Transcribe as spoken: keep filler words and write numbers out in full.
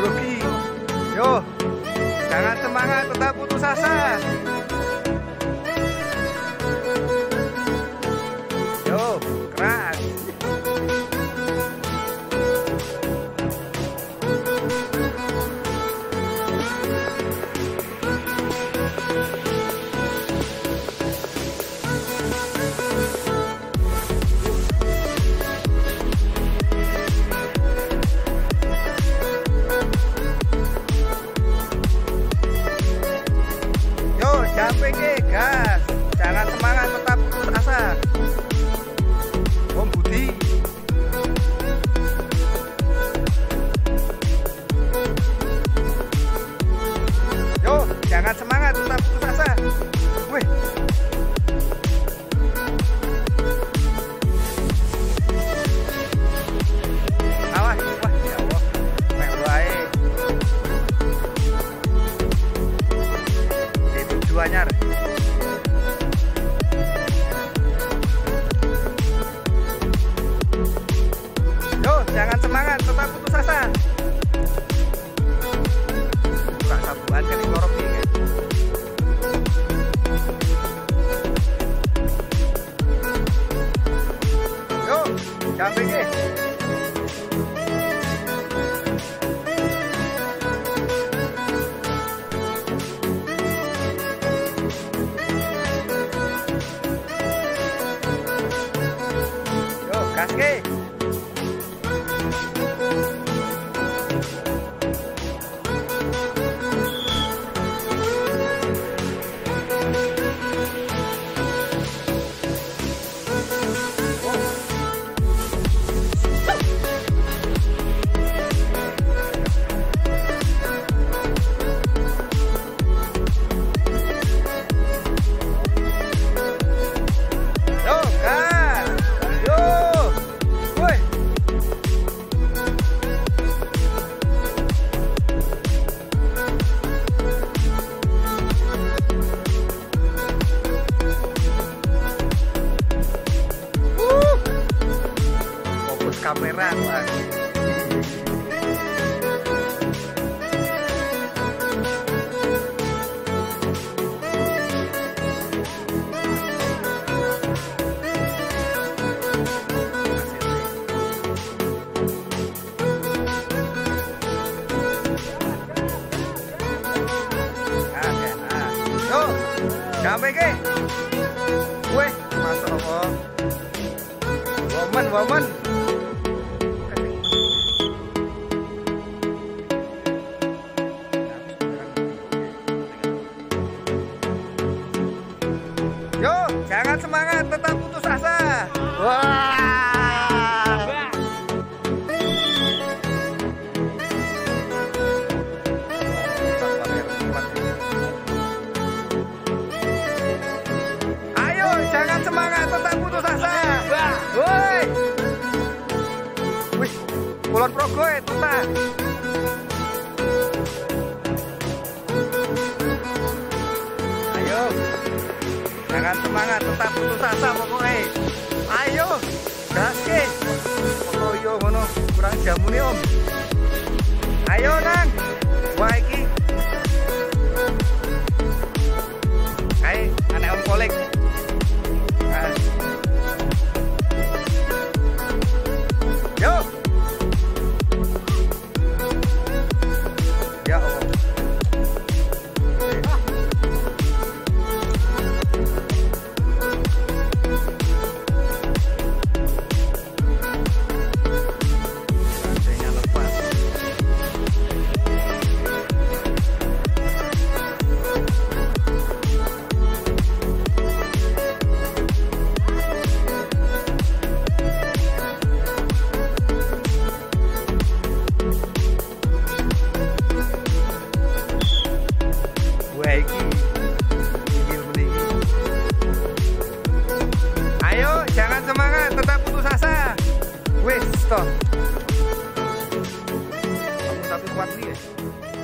grogi. Yo, jangan semangat, tetap putus asa. Yo, keras. P G gas, jangan semangat, tetap putus asa. Om Budi. Yo, jangan semangat, tetap putus asa. Wih. Awas, wah ya Allah, melu ae. Itu anyar. Yo, jangan semangat, tetap putus asa. Kurang sabuan kan ngorok nih. Yo, jangan pergi. Oke. Kamera lah. Yo, sampai ke? Weh, masuk Allah. Woman, woman. Yo, jangan semangat, tetap putus asa. Wah. Ayo, jangan semangat, tetap putus asa. Woi. Wih, Kulon Progo itu tak. Jangan semangat, tetap putus asa pokoknya. Ayo, gas ke. Oh yo ngono, kurang jamu nih om. Ayo nang, wah iki. Ayo, anak om kolek. Nah. Yo. Ya Allah. Ayo, jangan semangat, tetap putus asa. Wis, toh. Kamu tapi kuat nih ya.